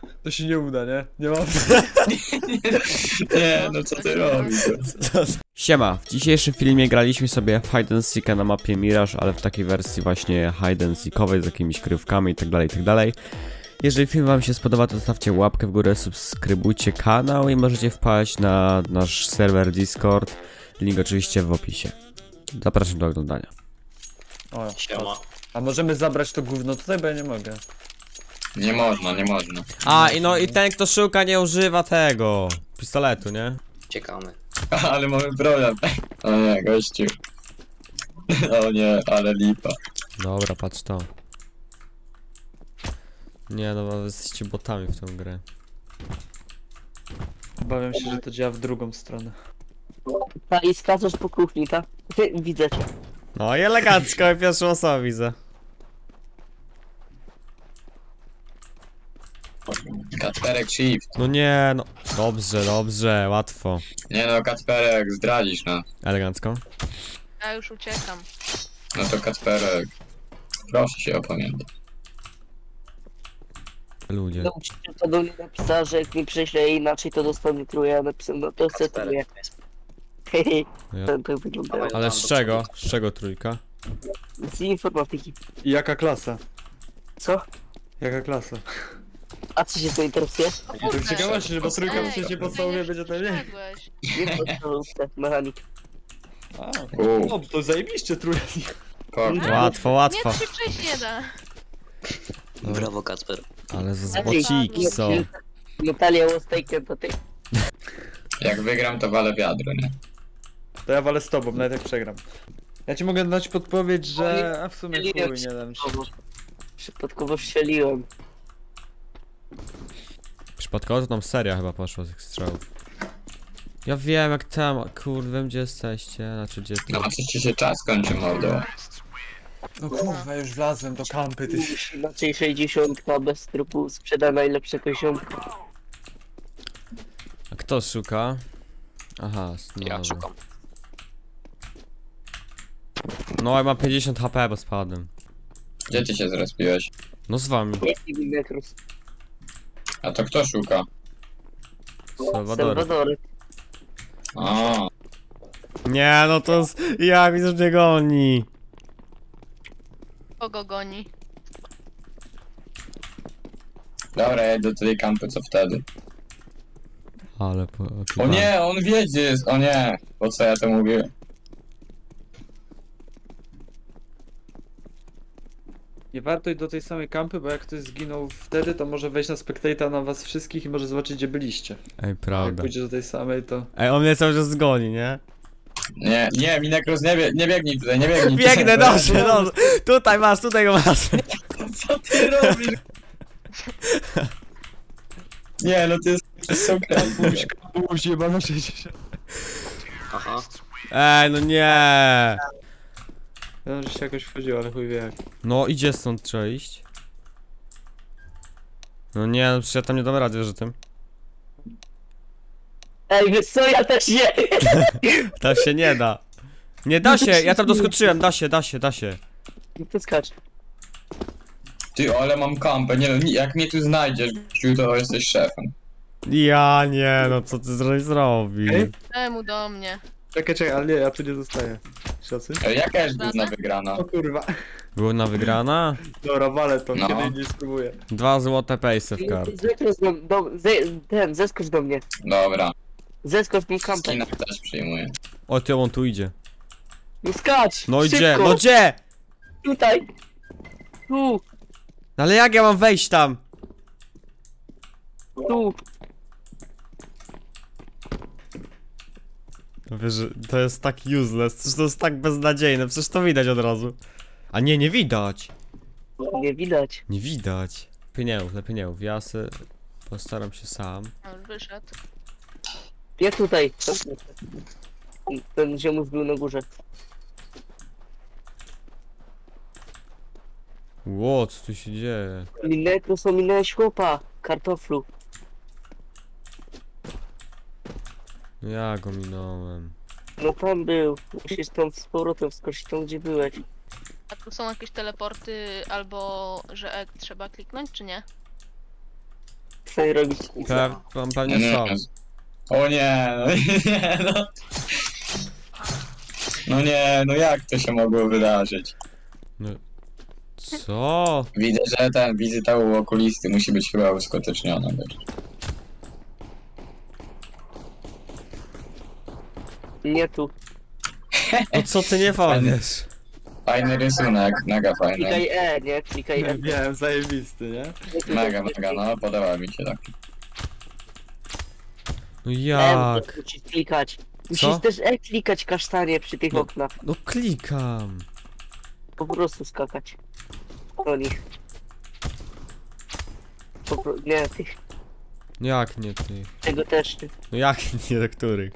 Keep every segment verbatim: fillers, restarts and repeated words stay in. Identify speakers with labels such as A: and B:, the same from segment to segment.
A: To się nie uda, nie? Nie mam.
B: Nie, no co ty robisz?
C: Siema, w dzisiejszym filmie graliśmy sobie w Hide and Seeka na mapie Mirage, ale w takiej wersji właśnie Hide and Seekowej z jakimiś kryjówkami itd., itd. Jeżeli film wam się spodoba, to zostawcie łapkę w górę, subskrybujcie kanał i możecie wpaść na nasz serwer Discord. Link oczywiście w opisie. Zapraszam do oglądania.
A: O,
B: Siema.
A: a możemy zabrać to gówno tutaj, bo ja nie mogę.
B: Nie można, nie można.
C: A, i no i ten kto szuka nie używa tego pistoletu, nie?
D: Ciekamy.
B: Ale mamy problem. O nie, gościu. O nie, ale lipa.
C: Dobra, patrz to. Nie no, wy jesteście botami w tę grę.
A: Obawiam się, że to działa w drugą stronę.
E: Ta i skaczesz po kuchni, tak? Widzę cię.
C: No i elegancko, pierwszą osobę widzę.
B: Kacperek shift.
C: No nie, no. Dobrze, dobrze, łatwo.
B: Nie no, Kacperek, zdradzisz nas.
C: Elegancko.
F: Ja już uciekam.
B: No to Kacperek. Proszę się opamiętać.
C: Ludzie.
E: Nauczyciel to do mnie napisała, że jak mi prześle inaczej, to dostanę trójkę, ja napisałem, no to chcę trójkę. Hehe,
C: Ja.
E: tak to wyglądało.
C: Ale z czego? Z czego trójka?
E: Z informatyki.
A: I jaka klasa?
E: Co?
A: Jaka klasa?
E: A co się to interesuje?
A: To w ciekawości, że bo trójka
F: Ej,
A: w trzeciej
F: ty
A: podstawowej
F: będziesz
A: będzie to nie.
F: przyszedłeś.
E: Nie podstawówce, mechanik.
A: A,
B: Uuu,
A: no to zajebiście trójka.
B: spoko.
C: Łatwo, łatwo.
F: Nie, to się przejść nie da.
D: Brawo, Kacper.
C: Ale z bociki są.
E: Natalia Łostejkiem to ty.
B: Jak wygram, to walę wiadro, nie?
A: To ja walę z tobą, nawet jak przegram. Ja ci mogę dać podpowiedź, że... A w sumie chuj, nie dam ci.
E: Przypadkowo strzeliłem.
C: Przypadkowo to tam seria chyba poszła z tych strzałów. Ja wiem jak tam, kurde, wiem gdzie jesteście, znaczy gdzie
B: No
C: ty.
B: a coś ci się czas kończy, mordo.
A: No kurwa, już wlazłem do kampy, ty.
E: Inaczej sześćdziesiąt bez trupu sprzeda najlepsze poziomki.
C: A kto szuka? Aha, no
D: Ja
C: dobra.
D: szukam.
C: No ja mam pięćdziesiąt H P, bo spadłem.
B: Gdzie ty się zrespiłeś?
C: No z wami.
E: Jaki był Necros?
B: A to kto szuka?
C: Salwador.
E: Salwador.
B: A,
C: Nie, no to jest... Jak mi mnie goni.
F: Kogo goni?
B: dobra, ja do tej kampy, co wtedy?
C: Ale po...
B: O nie, on wie gdzie jest, o nie. Po co ja to mówiłem?
A: Nie warto iść do tej samej kampy, bo jak ktoś zginął wtedy, to może wejść na spectator na was wszystkich i może zobaczyć, gdzie byliście.
C: Ej,
A: Jak
C: prawda.
A: pójdzie do tej samej, to...
C: Ej, on mnie cały czas zgoni, nie?
B: Nie, nie, Minekros, nie, bie, nie biegnij tutaj, nie biegnij.
C: Biegnę,
B: Bo ja-
C: dobrze, dobrze. Tutaj masz, tutaj go masz.
B: Co ty robisz? Nie, no to jest... To są krępuś.
A: Buź, jebana sześćdziesiąt.
D: Aha.
C: Ej, no nie.
A: Ja wiem, że się jakoś wchodziło, ale chuj wie jak.
C: No idzie stąd, trzeba iść. No nie, no przecież ja tam nie dam rady, że tym.
E: Ej, wiesz co, ja też nie!
C: Tam się nie da. Nie da się, ja tam doskoczyłem, da się, da się, da się.
E: To skacz.
B: Ty, ale mam kampę, nie no, ni- jak mnie tu znajdziesz, gościu, to jesteś szefem.
C: Ja nie, no co ty zrobisz zrobił?
A: Ej.
F: Temu do mnie.
A: Czekaj, czekaj, ale nie, ja tu nie zostaję. Szacuj.
B: Ej, jaka jest główna wygrana?
A: O kurwa.
C: Była na wygrana?
A: Dobra, walę to,
B: No.
A: kiedy indziej spróbuję.
C: Dwa złote pejsy w kart.
E: Zeskocz do, do, ze, ten, zeskocz do mnie.
B: Dobra,
E: Zeskocz mi kampę.
B: skina też przyjmuję.
C: O ty, on tu idzie.
E: No skacz!
C: No
E: szybko.
C: idzie, no gdzie?
E: Tutaj! Tu!
C: Ale jak ja mam wejść tam?
E: Tu!
C: No wiesz, że to jest tak useless, przecież to jest tak beznadziejne, przecież to widać od razu. A nie, nie widać.
E: Nie widać.
C: Nie widać. Lepiej nie mów, lepiej nie mów, ja se postaram się sam.
F: No, już wyszedł.
E: Jak tutaj? Ten ziomuś był na górze.
C: Ło, co tu się dzieje?
E: Necros, ominąłeś chłopa. Kartoflu.
C: No ja go minąłem.
E: No tam był. Musisz tam z powrotem wskoczyć tam, gdzie byłeś.
F: A tu są jakieś teleporty albo że E trzeba kliknąć, czy nie?
E: stanie robić.
C: Pe pe pewnie
B: Nie,
C: są.
B: O nie, no nie, no. No nie, no jak to się mogło wydarzyć?
C: No. Co?
B: Widzę, że ten wizyta u okulisty musi być chyba uskuteczniona też.
E: Nie tu.
C: No co ty nie powiesz?
B: Fajny rysunek, mega fajny.
E: Klikaj E, nie? Klikaj E.
A: Wiem, zajebisty, nie?
E: Nie tu.
B: Mega, mega, no podoba mi się tak.
C: No
E: E,
C: jak?
E: musisz klikać. Musisz
C: Co?
E: też E klikać kasztanie przy tych
C: No.
E: oknach.
C: No klikam.
E: Po prostu skakać. Do nich. Po pro... Nie, tych.
C: Jak nie ty?
E: Tego też ty.
C: No jak nie do których?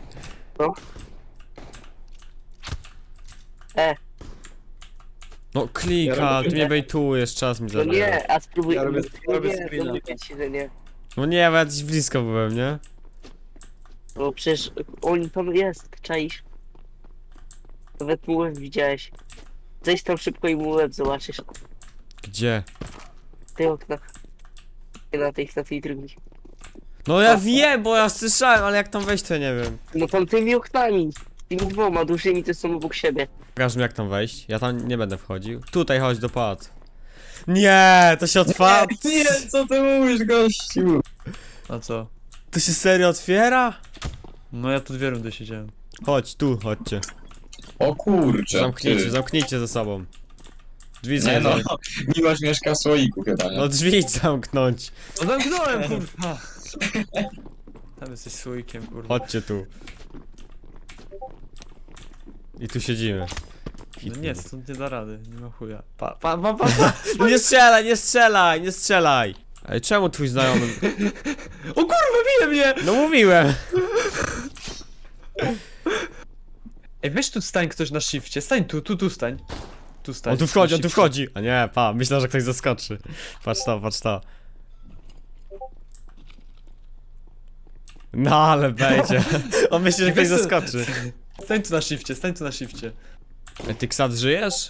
E: E.
C: No klika,
A: Ja robię-
C: ty mnie bejtujesz, czas mi
E: No
C: zabiera.
E: nie, a spróbuj.
A: Ja robię-
E: no
A: robię
E: nie,
A: screena.
E: no mówię ci, że nie.
C: No nie, bo ja gdzieś blisko byłem, nie?
E: No przecież on tam jest, czaisz. Nawet mu łeb widziałeś. Zejdź tam szybko i mu łeb zobaczysz.
C: Gdzie?
E: W tych oknach. Nie na tych, na tej drugiej.
C: No ja wiem, bo ja słyszałem, ale jak tam wejść to ja nie wiem.
E: No tam tymi oknami. Tymi dwoma dużymi to są obok siebie.
C: Pokaż mi jak tam wejść, ja tam nie będę wchodził. Tutaj chodź do pałacu. Nie, to się otwarło.
B: Nie, co ty mówisz, gościu?
A: A co?
C: To się serio otwiera?
A: No ja tu dwie rundy siedziałem.
C: Chodź, tu, chodźcie.
B: O kurczę,
C: Zamknijcie,
B: ty.
C: zamknijcie ze sobą. Drzwi
B: Nie no,
C: zamknąć.
B: Miłosz mieszka w słoiku chyba, nie?
C: No drzwi zamknąć.
A: No zamknąłem, kurwa! Tam jesteś słoikiem, kurwa.
C: Chodźcie tu. I tu siedzimy.
A: No nie, stąd nie da rady, nie ma chuja. Pa, pa, pa, pa, pa.
C: No nie strzelaj, nie strzelaj, nie strzelaj! Ej, czemu twój znajomy...
A: O kurwa, bije mnie!
C: No mówiłem!
A: Ej, weź tu stań ktoś na shifcie, stań tu, tu, tu stań. Tu stań.
C: On tu wchodzi,
A: na
C: on tu
A: shifcie.
C: wchodzi! A nie, pa, myślę, że ktoś zaskoczy. Patrz to, patrz to. No ale będzie. On myśli, że ktoś
A: Weź tu-
C: zaskoczy.
A: Stań tu na shifcie, stań tu na shifcie.
C: Ej, ty Ksat żyjesz?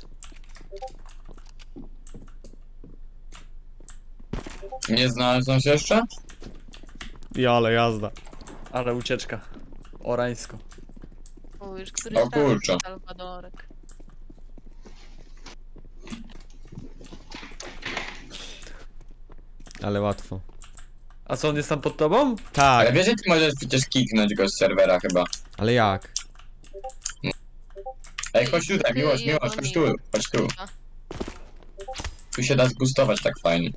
B: Nie znalazłem się jeszcze?
C: I ale jazda.
A: Ale ucieczka. Orańsko.
F: O, już któryś
B: O kurczę.
F: raz Salwadorek.
C: Ale łatwo.
A: A co, on jest tam pod tobą?
C: Tak,
B: Ale wiesz, że ty możesz przecież kiknąć go z serwera chyba.
C: ale jak?
B: Ej, chodź tutaj,
F: Ty
B: miłość,
F: i
B: miłość,
F: jego
B: chodź tu,
F: miłość.
B: chodź tu.
F: A.
B: Tu się da zboostować tak fajnie.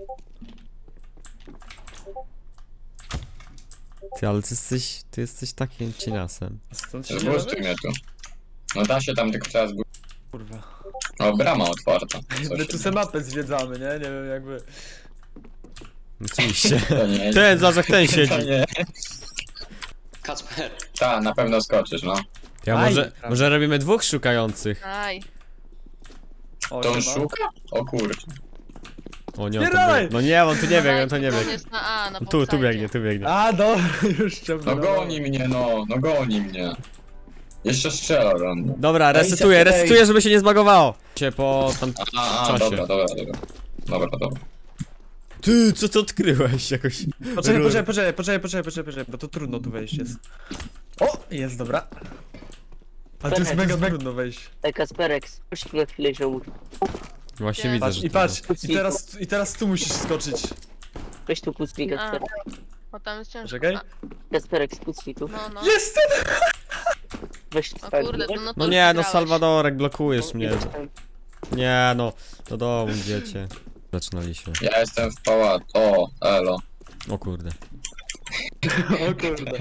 C: Ty, ale ty jesteś, ty jesteś takim cieniasem.
A: Stąd się nie
B: Zboostuj
A: da
B: mnie tu. No da się tam, tylko trzeba zboostować.
A: Kurwa.
B: O, brama otwarta. Co
A: My
B: się
A: tu se mapę zwiedzamy, nie? Nie wiem jakby...
C: Oczywiście.
B: To nie,
C: Ten, zobacz jak ten siedzi.
B: to nie.
D: Kacper,
B: Ta, na pewno skoczysz, no.
C: Ja
A: Aj,
C: może,
A: prawda.
C: może robimy dwóch szukających.
F: Aj.
A: O,
B: To on
A: siema.
B: szuka? O kurczę.
C: O nie, on tu
A: Spierdalaj!
C: biegnie. No nie, on tu nie biegnie, on tu nie
F: On
C: biegnie.
F: jest na A, na
C: Tu, tu
F: popsajdzie.
C: biegnie, tu biegnie.
A: A, dobra, już
B: No
A: ciągnę.
B: goni mnie, no, no goni mnie. Jeszcze strzela do mnie.
C: Dobra,
B: Ej,
C: resetuję,
B: ej.
C: resetuję, żeby się nie zbagowało. Cię po tam...
B: A, a,
C: Czasie.
B: dobra, dobra, dobra. Dobra, dobra.
C: Ty, co ty odkryłeś jakoś?
A: Poczekaj, poczekaj, poczekaj, poczekaj, poczekaj, poczekaj, poczekaj, bo to trudno tu wejść jest. O, jest, dobra. A tu jest mega, mega trudno wejść.
E: Ej, Kasperex, chodź tu na chwilę, ziomuś.
C: Właśnie
F: Nie.
C: widzę,
A: Patrz,
C: że
A: i
C: to-
A: patrz, i teraz, i teraz tu musisz skoczyć.
E: Weź tu kucnij,
F: A.
E: Kasperek.
F: O, tam jest ciężko.
A: Czekaj.
F: A,
E: Kasperex, kucnij tu.
F: no, no.
A: Jest!
E: Weź tu
F: O
E: stań.
F: kurde, to no to
C: No
F: już
C: nie, no
F: wygrałeś.
C: Salwadorek, blokujesz mnie.
E: Stań.
C: Nie no, do domu dziecię. Zaczynaliśmy.
B: Ja jestem w pałacu. O, elo.
C: O kurde.
A: O kurde.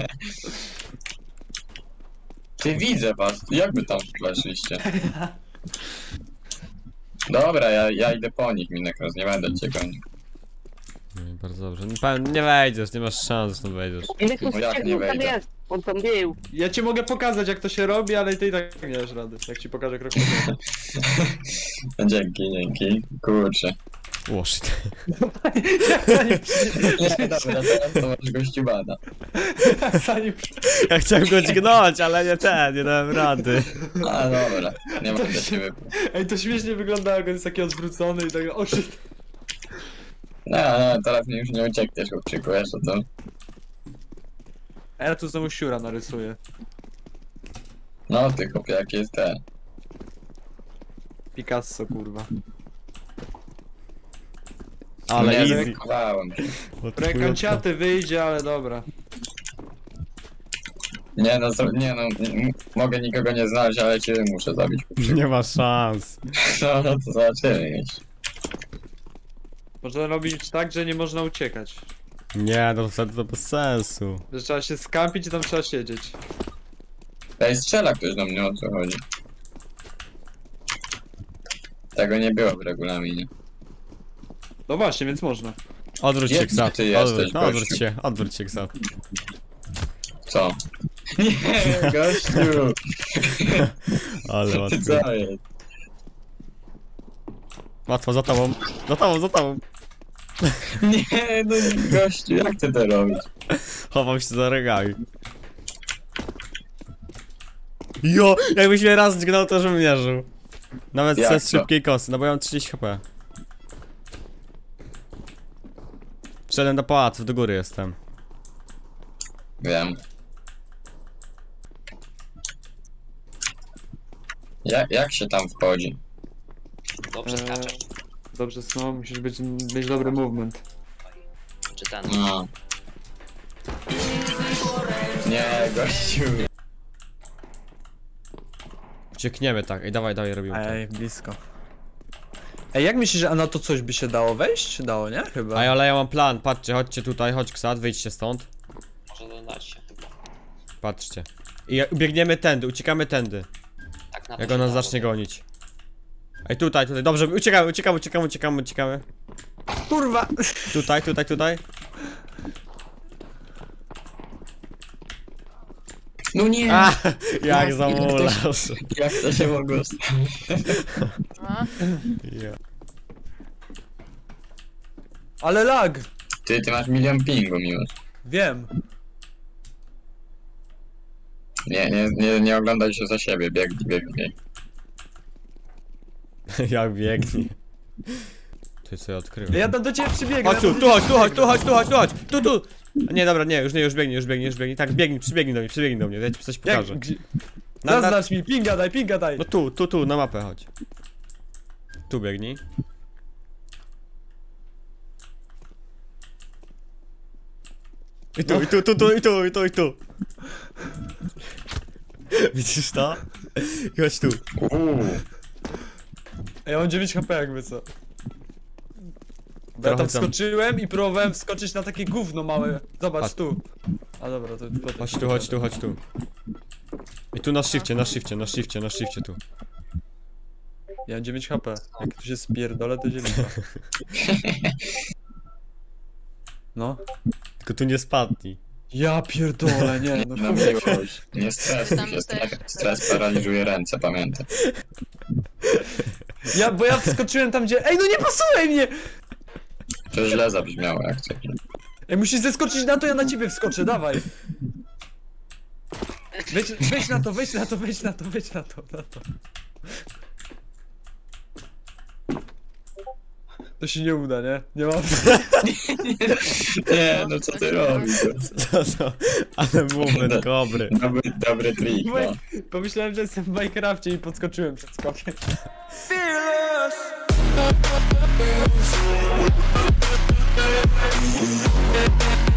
B: Ty widzę was, jakby tam weszliście? Dobra, ja, ja idę po nich, Minekros, nie będę cię gonił.
C: No i bardzo dobrze. No, pewnie nie wejdziesz, nie masz szans, że tam wejdziesz.
E: Ile tu
B: No jak nie
E: on tam
B: wejdę?
E: jest? On tam był.
A: Ja ci mogę pokazać jak to się robi, ale ty i tak nie dasz rady, jak ci pokażę krok po kroku.
B: Dzięki, dzięki. Kurczę.
C: O, shit.
A: Zanim,
B: Nie, dobra, teraz to masz gościu bada.
A: zanim,
C: Ja chciałem go dźgnąć, ale nie ten, nie dałem rady.
B: A dobra, nie będę się wypał.
A: ej, to śmiesznie wygląda jak on jest taki odwrócony i tak, o shit.
B: No, no, teraz mi już nie uciekniesz, chłopczyku, jeszcze to.
A: A ja tu znowu siura narysuję.
B: No ty chłopie, jak jest ten.
A: Picasso, kurwa.
C: Ale
B: nie
C: easy.
B: zrykowałem się.
A: Rękanciaty wyjdzie, ale dobra.
B: Nie no, zro- nie no, m- mogę nikogo nie znaleźć, ale cię muszę zabić.
C: Nie ma szans.
B: No, no to zobaczymy jeszcze.
A: Można robić tak, że nie można uciekać.
C: Nie, no wtedy to bez sensu.
A: Że trzeba się skampić i tam trzeba siedzieć.
B: Ej, strzela ktoś do mnie, o co chodzi. Tego nie było w regulaminie.
A: No właśnie, więc można.
C: Odwróć się,
B: Jaki
C: Ksat.
B: ty jesteś,
C: Odwróć, no, odwróć
B: gościu?
C: się, odwróć się, Ksat.
B: Co? Nie, gościu!
C: Ale
B: Ty
C: łatwo.
B: co jest?
C: Łatwo, za tobą. Za tobą, za tobą.
B: Nie, no gościu, jak ty to robisz?
C: Chowam się za rogami. Jo, jakbyś mnie raz dźgnął, to żebym mierzył. Nawet
B: Jak
C: bez
B: to?
C: szybkiej kosy, no bo ja mam trzydzieści HP. Wszedłem do pałacu, do góry jestem.
B: Wiem. Jak, jak się tam wchodzi?
D: Dobrze
A: Eee,
D: skaczesz.
A: Dobrze, no, musisz być, mieć dobry movement.
D: Czy ten?
B: No. Nie, gościu.
C: Uciekniemy tak, ej dawaj, dawaj, robimy to.
A: Ej, blisko. Ej, jak myślisz, że a na to coś by się dało wejść? Dało, nie? Chyba.
C: Ej, ale ja mam plan, patrzcie, chodźcie tutaj, chodź Ksat, wyjdźcie stąd.
D: Może dodać się chyba.
C: Patrzcie. I biegniemy tędy, uciekamy tędy.
D: Tak na to
C: Jak
D: się
C: on nas
D: dało.
C: zacznie gonić. Ej, tutaj, tutaj, dobrze, uciekamy, uciekamy, uciekamy, uciekamy, uciekamy.
A: Kurwa!
C: Tutaj, tutaj, tutaj.
B: No nie!
C: A, jak zamulasz.
B: Jak to się mogło stać?
F: A?
C: Ja.
A: Ale lag!
B: Ty, ty masz milion pingu, miłość.
A: Wiem.
B: Nie, nie, nie, nie oglądaj się za siebie, biegnij, biegnij.
C: Jak biegnie. Ty co ja odkryłem.
A: Ja tam do ciebie przybiegnę.
C: Chodź tu, tu chodź, tu chodź, tu chodź, tu chodź, tu chodź, tu, tu! Nie, dobra, nie, już nie, już biegnie, już biegnie, już biegnie. Tak, biegnij, przybiegnij do mnie, przybiegnij do mnie, ja ci coś
A: Jak,
C: pokażę.
A: gdzie?
C: Na, na,
A: Zaznacz mi, pinga daj, pinga daj.
C: no tu, tu, tu, na mapę chodź. Tu biegnij. I tu, i tu, tu, tu, i tu, i tu, i tu. Widzisz to? I chodź tu.
B: Uuu.
A: Ej, ja mam dziewięć HP jakby co. Bo ja
C: Trochę
A: tam
C: tam.
A: wskoczyłem i próbowałem wskoczyć na takie gówno małe. Zobacz
C: Patrz.
A: tu. A dobra, to potem.
C: Chodź tu, chodź tu, chodź tu. I tu na shifcie, na shifcie, na shifcie, na shifcie tu.
A: Ja mam dziewięć HP. Jak tu się spierdolę, to dziewięć. No.
C: Tylko tu nie spadnij.
A: Ja pierdolę, nie, no
B: No
A: chuj.
B: miłość. Nie stresuj
F: Tam
B: się,
F: też.
B: stres, stres paraliżuje ręce, pamiętaj.
A: Ja, bo ja wskoczyłem tam gdzie... Ej, no nie pasuj mnie!
B: To źle zabrzmiało, jak coś.
A: Ej, musisz zeskoczyć na to, ja na ciebie wskoczę, dawaj. Wejdź, wejdź na to, wejdź na to, wejdź na to, wejdź na to, na to. To się nie uda, nie? Nie mam.
B: Nie, no co ty robisz?
C: Co to? Ale movement dobry.
B: Dobry, dobry trik, no.
A: Pomyślałem, że jestem w Minecrafcie i podskoczyłem przed skokiem.
G: Fearless.